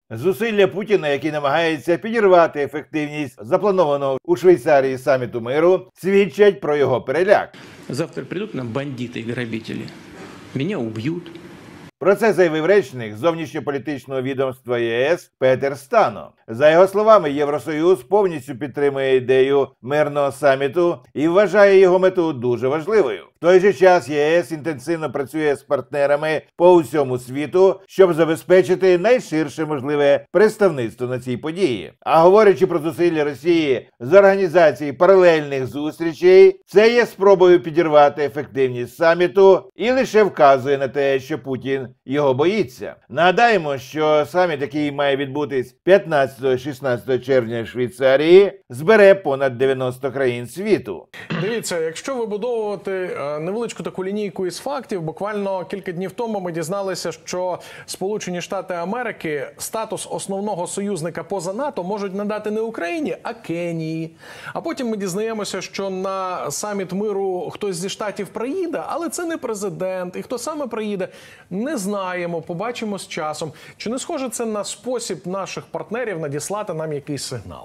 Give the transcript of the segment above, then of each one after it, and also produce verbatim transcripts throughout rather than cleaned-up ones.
Зусилля Путіна, який намагається підірвати ефективність запланованого у Швейцарії саміту миру, свідчать про його переляк. Завтра прийдуть нам бандити і грабителі. Мене уб'ють. Про це заявив речник зовнішньополітичного відомства ЄС Петер Стано. За його словами, Євросоюз повністю підтримує ідею мирного саміту і вважає його мету дуже важливою. В той же час ЄС інтенсивно працює з партнерами по усьому світу, щоб забезпечити найширше можливе представництво на цій події. А говорячи про зусилля Росії з організації паралельних зустрічей, це є спробою підірвати ефективність саміту і лише вказує на те, що Путін його боїться. Нагадаємо, що саміт, який має відбутись п'ятнадцятого-шістнадцятого червня в Швейцарії, збере понад дев'яносто країн світу. Дивіться, якщо вибудовувати невеличку таку лінійку із фактів, буквально кілька днів тому ми дізналися, що Сполучені Штати Америки статус основного союзника поза НАТО можуть надати не Україні, а Кенії. А потім ми дізнаємося, що на саміт миру хтось зі Штатів приїде, але це не президент. І хто саме приїде, не знаємо, побачимо з часом. Чи не схоже це на спосіб наших партнерів надіслати нам якийсь сигнал?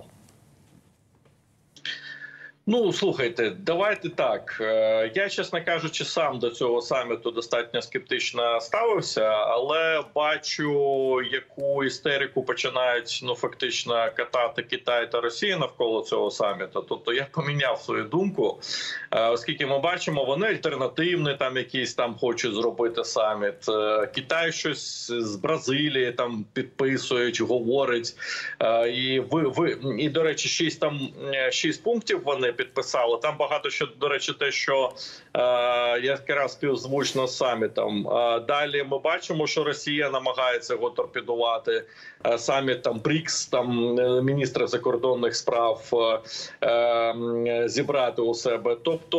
Ну, слухайте, давайте так. Я, чесно кажучи, сам до цього саміту достатньо скептично ставився, але бачу, яку істерику починають, ну, фактично катати Китай та Росія навколо цього саміту. Тобто я поміняв свою думку, оскільки ми бачимо, вони альтернативний там якийсь там хочуть зробити саміт. Китай щось з Бразилії там підписують, говорить. І, ви, ви, і до речі, шість, там, шість пунктів вони підписали. Там багато що, до речі, те, що е, якраз співзвучно з самітом. Е, далі ми бачимо, що Росія намагається його торпедувати. Е, саміт там БРІКС, там міністри закордонних справ е, е, зібрати у себе. Тобто,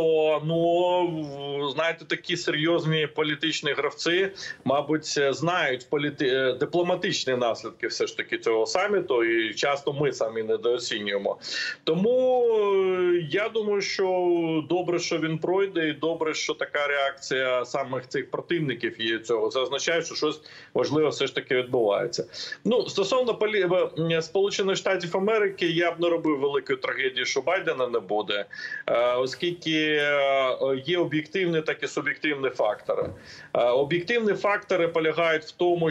ну, знаєте, такі серйозні політичні гравці, мабуть, знають політи... дипломатичні наслідки все ж таки цього саміту, і часто ми самі недооцінюємо. Тому я думаю, що добре, що він пройде, і добре, що така реакція самих цих противників є цього. Це означає, що щось важливе все ж таки відбувається. Ну, стосовно полі... Сполучених Штатів Америки, я б не робив великої трагедії, що Байдена не буде, оскільки є об'єктивні, так і суб'єктивні фактори. Об'єктивні фактори полягають в тому,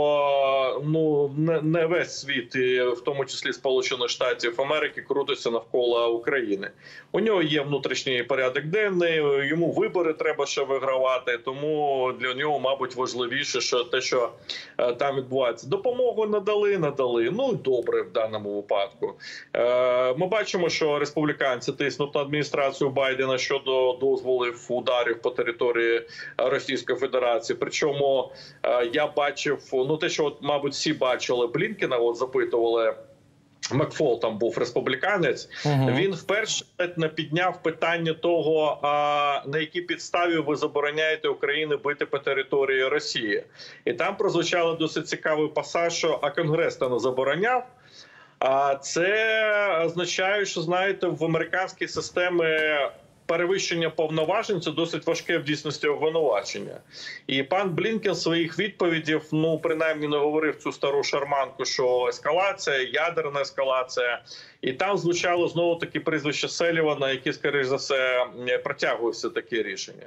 що, ну, не весь світ, в тому числі Сполучених Штатів Америки, крутиться навколо України. У нього є внутрішній порядок денний, йому вибори треба ще вигравати, тому для нього, мабуть, важливіше, що те, що е, там відбувається. Допомогу надали, надали, ну і добре в даному випадку. Е, ми бачимо, що республіканці тиснуть на адміністрацію Байдена щодо дозволів ударів по території Російської Федерації. Причому е, я бачив, ну те, що, от, мабуть, всі бачили Блінкена, от запитували, Макфол там був республіканець, uh-huh. він вперше не підняв питання того, а на якій підставі ви забороняєте Україні бити по території Росії. І там прозвучало досить цікавий пасаж, що а Конгрес то не забороняв. А це означає, що, знаєте, в американській системі перевищення повноважень – це досить важке в дійсності обвинувачення. І пан Блінкен своїх відповідей, ну, принаймні не говорив цю стару шарманку, що ескалація, ядерна ескалація. І там звучало знову-таки прізвище Селівана, який, скоріш за все, протягує все таке рішення.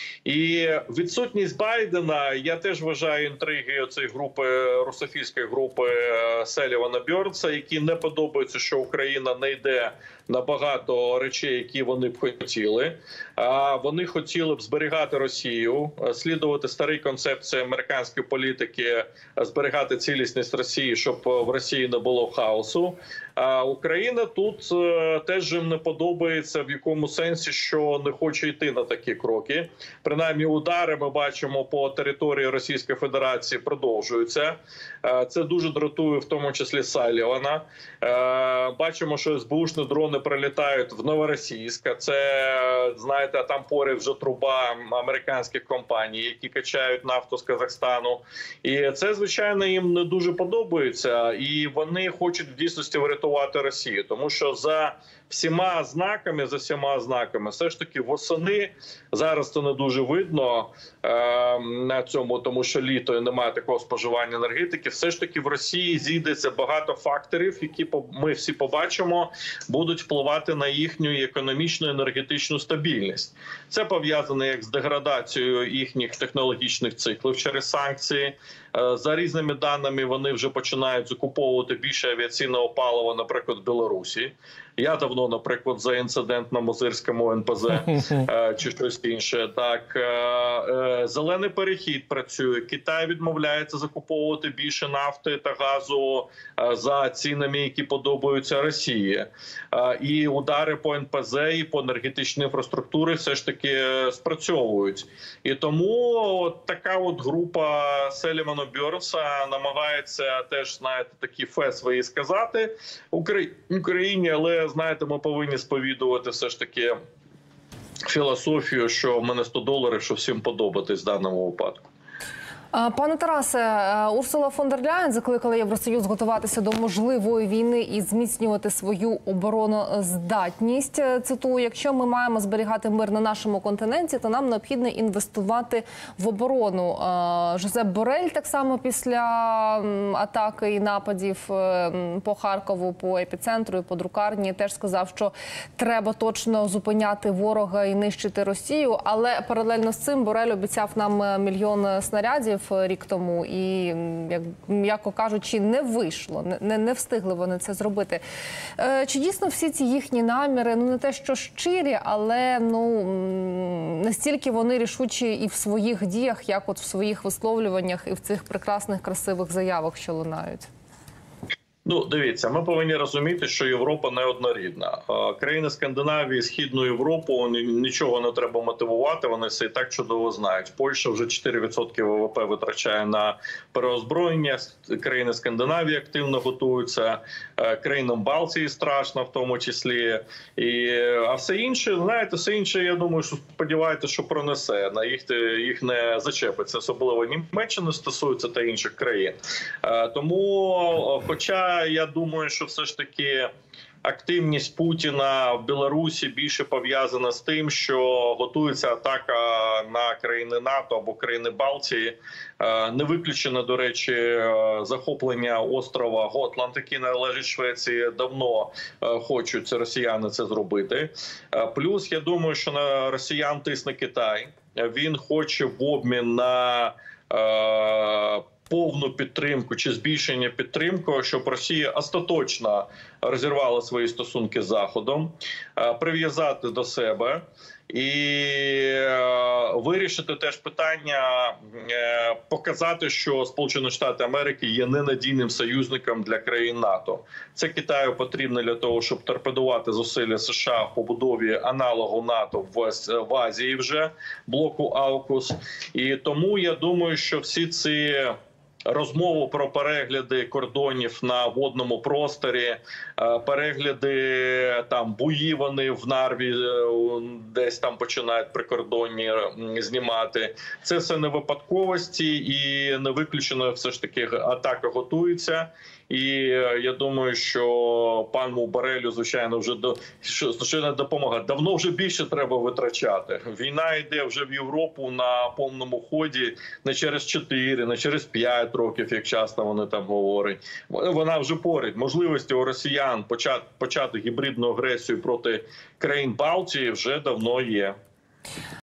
І відсутність Байдена, я теж вважаю інтриги цієї групи, русофільської групи Селівана-Бьорнса, які не подобаються, що Україна не йде на багато речей, які вони б хотіли. А вони хотіли б зберігати Росію, слідувати старій концепції американської політики, зберігати цілісність Росії, щоб в Росії не було хаосу. А Україна тут теж їм не подобається в якому сенсі, що не хоче йти на такі кроки. Принаймні удари ми бачимо по території Російської Федерації продовжуються. Це дуже дратує в тому числі Салівана. Бачимо, що ес бе ушні дрони прилітають в Новоросійськ. Це знаєте, а там поряд вже труба американських компаній, які качають нафту з Казахстану. І це, звичайно, їм не дуже подобається. І вони хочуть в дійсності врятувати Росію. Тому що за всіма знаками, за всіма знаками, все ж таки восени, зараз це не дуже видно е, на цьому, тому що літо і немає такого споживання енергетики, все ж таки в Росії зійдеться багато факторів, які ми всі побачимо, будуть впливати на їхню економічну енергетичну стабільність. Це пов'язано як з деградацією їхніх технологічних циклів через санкції. За різними даними, вони вже починають закуповувати більше авіаційного палива, наприклад, в Білорусі. Я давно, наприклад, за інцидент на Мозирському ен пе зет чи щось інше. Так, зелений перехід працює. Китай відмовляється закуповувати більше нафти та газу за цінами, які подобаються Росії. І удари по ен пе зет і по енергетичній інфраструктурі все ж таки спрацьовують. І тому от така от група Селімана Бьорнса намагається теж, знаєте, такі фе свої сказати Україні, але, знаєте, ми повинні сповідувати все ж таки філософію, що в мене сто доларів, що всім подобатись в даному випадку. Пане Тарасе, Урсула фон дер Ляєн закликала Євросоюз готуватися до можливої війни і зміцнювати свою обороноздатність. Цитую, якщо ми маємо зберігати мир на нашому континенті, то нам необхідно інвестувати в оборону. Жозеп Борель так само після атаки і нападів по Харкову, по епіцентру і по друкарні теж сказав, що треба точно зупиняти ворога і нищити Росію. Але паралельно з цим Борель обіцяв нам мільйон снарядів рік тому і, як, м'яко кажучи, не вийшло, не, не встигли вони це зробити. Е, чи дійсно всі ці їхні наміри, ну не те, що щирі, але ну настільки вони рішучі і в своїх діях, як от в своїх висловлюваннях і в цих прекрасних, красивих заявах, що лунають? Ну, дивіться, ми повинні розуміти, що Європа не однорідна. Країни Скандинавії, Східну Європу нічого не треба мотивувати, вони все і так чудово знають. Польща вже чотири відсотки ВВП витрачає на переозброєння, країни Скандинавії активно готуються, країнам Балтії страшно в тому числі. І, а все інше, знаєте, все інше, я думаю, що сподіваєтеся, що пронесе, на їх, їх не зачепиться, особливо Німеччини стосується та інших країн. Тому, хоча я думаю, що все ж таки активність Путіна в Білорусі більше пов'язана з тим, що готується атака на країни НАТО або країни Балтії. Не виключено, до речі, захоплення острова Готланд, який належить Швеції. Давно хочуть росіяни це зробити. Плюс, я думаю, що на росіян тисне Китай. Він хоче в обмін на повну підтримку чи збільшення підтримки, щоб Росія остаточно розірвала свої стосунки з Заходом, прив'язати до себе і вирішити теж питання, показати, що Сполучені Штати Америки є ненадійним союзником для країн НАТО. Це Китаю потрібно для того, щоб торпедувати зусилля США в побудові аналогу НАТО в Азії вже, блоку Аукус. І тому я думаю, що всі ці розмову про перегляди кордонів на водному просторі, перегляди там бої вони в Нарві десь там починають прикордонні знімати. Це все не випадковості і не виключено все ж таки атака готується. І я думаю, що пану Борелю, звичайно, вже до що допомога. Давно вже більше треба витрачати. Війна йде вже в Європу на повному ході не через чотири, не через п'ять років, як часто вони там говорять. Вона вже поряд. Можливості у росіян почати, почати гібридну агресію проти країн Балтії вже давно є.